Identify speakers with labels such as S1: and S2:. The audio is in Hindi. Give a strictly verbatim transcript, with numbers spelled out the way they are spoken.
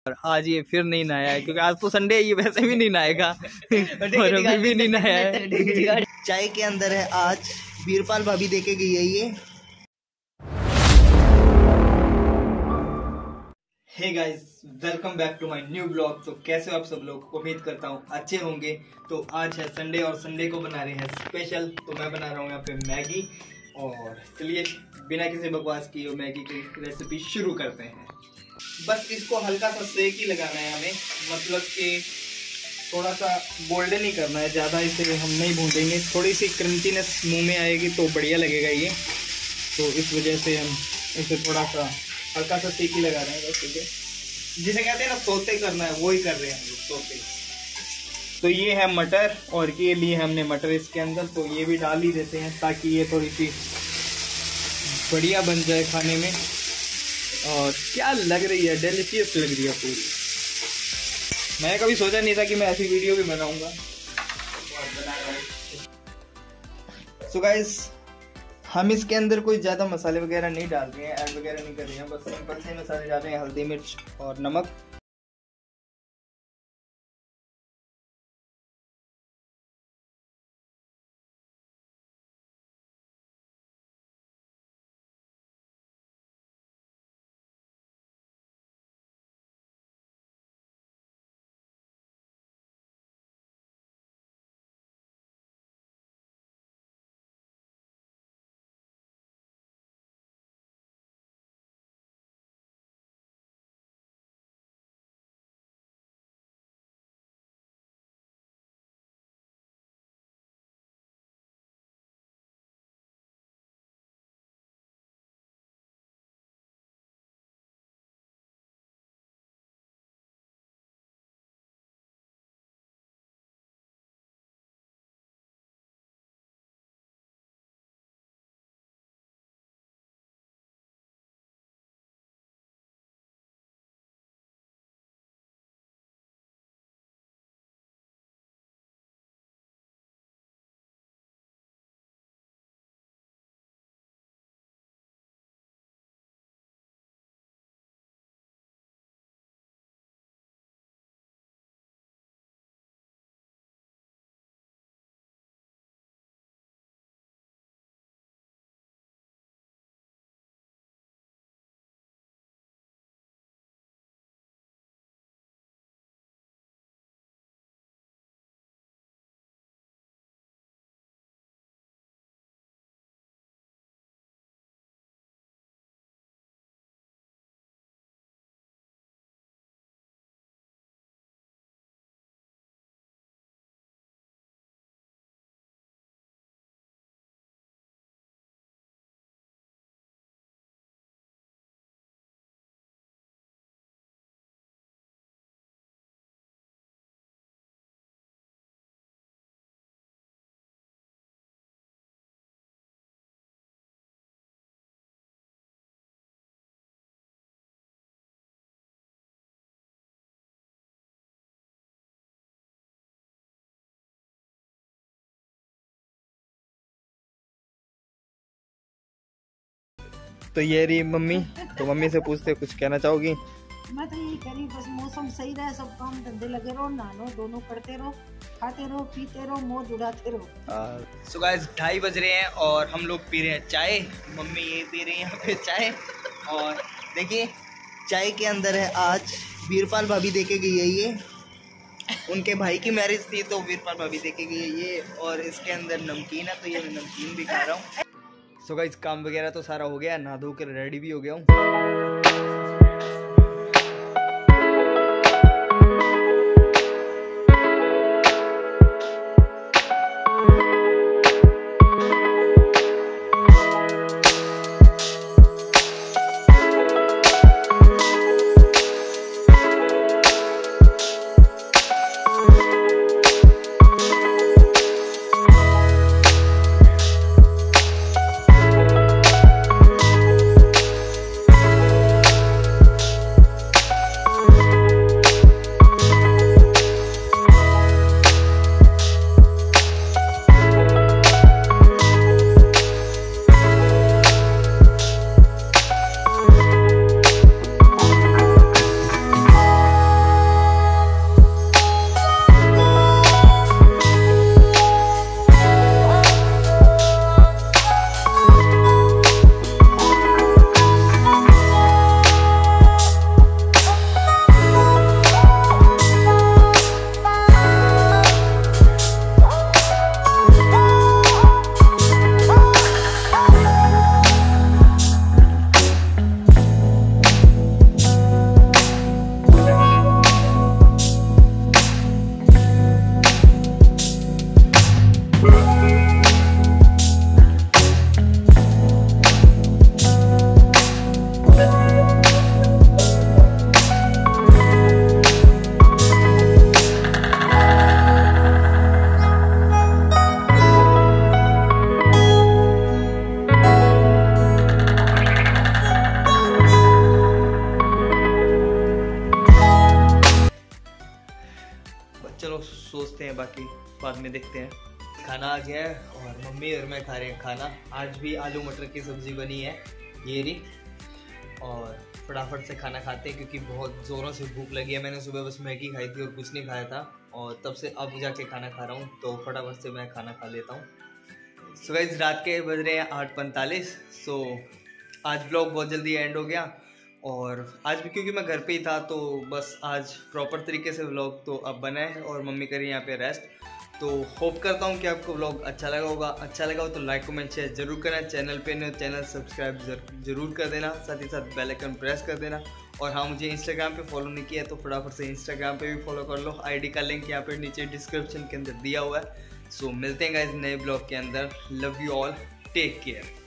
S1: और आज ये फिर नहीं नहाया है क्योंकि आज तो संडे है, ये वैसे भी नहीं नहाएगा और अभी भी नहीं नहाया है।
S2: चाय के अंदर है आज वीरपाल भाभी देके गई है ये।
S1: Hey guys, welcome back to my new blog. तो कैसे हो आप सब लोग? उम्मीद करता हूँ अच्छे होंगे। तो आज है संडे और संडे को बना रहे हैं स्पेशल। तो मैं बना रहा हूँ यहाँ पे मैगी। और चलिए बिना किसी बकवास की मैगी की रेसिपी शुरू करते हैं। बस इसको हल्का सा सेक ही लगाना है हमें, मतलब कि थोड़ा सा गोल्डन ही करना है, ज़्यादा इसे हम नहीं भूनेंगे। थोड़ी सी क्रंचीनेस मुंह में आएगी तो बढ़िया लगेगा ये। तो इस वजह से हम इसे थोड़ा सा हल्का सा सेक ही लगा रहे हैं बस। ठीक है, जिसे कहते हैं ना सोते करना है, वो ही कर रहे हैं हम लोग, सोते। तो ये है मटर और ये लिए हमने मटर इसके अंदर, तो ये भी डाल ही देते हैं ताकि ये थोड़ी सी बढ़िया बन जाए खाने में। और क्या लग रही है, डिलीशियस लग रही है पूरी। मैंने कभी सोचा नहीं था कि मैं ऐसी वीडियो भी बनाऊंगा और बना रहा हूं। सो गाइस, हम इसके अंदर कोई ज़्यादा मसाले वगैरह नहीं डाल रहे हैं, ऐड वगैरह नहीं कर रहे हैं, बस सिंपल से मसाले डाल रहे हैं, हल्दी मिर्च और नमक। तो ये रही मम्मी। तो मम्मी से पूछते कुछ कहना चाहोगी?
S3: मैं तो यही करी, बस मौसम सही रहे, सब काम धंधे लगे रहो, नहानो दोनों करते रहो, खाते रहो, पीते रहो, मौज उड़ाते रहो।
S1: सो गाइस, ढाई बज रहे हैं और हम लोग पी रहे हैं चाय। मम्मी ये पी रही है यहाँ पे चाय। और
S2: देखिए चाय के अंदर है आज वीरपाल भाभी देके गई है ये। उनके भाई की मैरिज थी तो वीरपाल भाभी देके गई है ये। और इसके अंदर नमकीन है, तो ये मैं नमकीन भी खा रहा हूँ।
S1: सो गाइस, काम वगैरह तो सारा हो गया, नहा धो कर रेडी भी हो गया हूँ। चलो सोचते हैं, बाकी बाद में देखते हैं। खाना आ गया है और मम्मी और मैं खा रहे हैं खाना। आज भी आलू मटर की सब्ज़ी बनी है ये रही, और फटाफट से खाना खाते हैं क्योंकि बहुत ज़ोरों से भूख लगी है। मैंने सुबह बस मैगी खाई थी और कुछ नहीं खाया था, और तब से अब जाके खाना खा रहा हूँ, तो फटाफट से मैं खाना खा लेता हूँ। सो गाइस रात के बज रहे हैं आठ पैंतालीस। सो आज व्लॉग बहुत जल्दी एंड हो गया, और आज भी क्योंकि मैं घर पे ही था तो बस आज प्रॉपर तरीके से व्लॉग तो अब बना है, और मम्मी करी यहाँ पे रेस्ट। तो होप करता हूँ कि आपको व्लॉग अच्छा लगा होगा। अच्छा लगा हो तो लाइक कमेंट शेयर जरूर करना, चैनल पे नहीं चैनल सब्सक्राइब जरूर कर देना, साथ ही साथ बेल आइकन प्रेस कर देना। और हाँ, मुझे इंस्टाग्राम पे फॉलो नहीं किया तो फटाफट से इंस्टाग्राम पे भी फॉलो कर लो। आईडी का लिंक यहाँ पे नीचे डिस्क्रिप्शन के अंदर दिया हुआ है। सो मिलते हैं गाइस नए ब्लॉग के अंदर। Love you all, take care.